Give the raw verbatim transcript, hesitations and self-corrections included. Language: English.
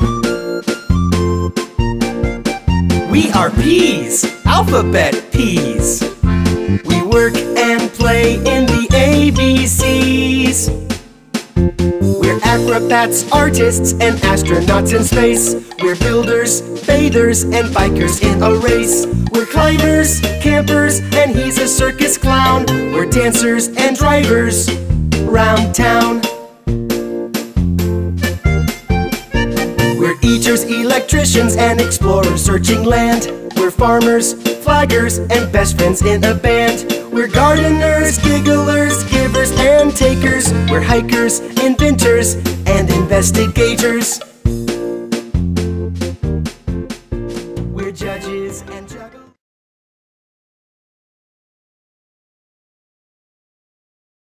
We are peas, alphabet peas. We work and play in the A B Cs. We're acrobats, artists, and astronauts in space. We're builders, bathers, and bikers in a race. We're climbers, campers, and he's a circus clown. We're dancers and drivers round town. We're eaters, electricians, and explorers searching land. We're farmers, flaggers, and best friends in a band. We're gardeners, gigglers, givers, and takers. We're hikers, inventors, and investigators.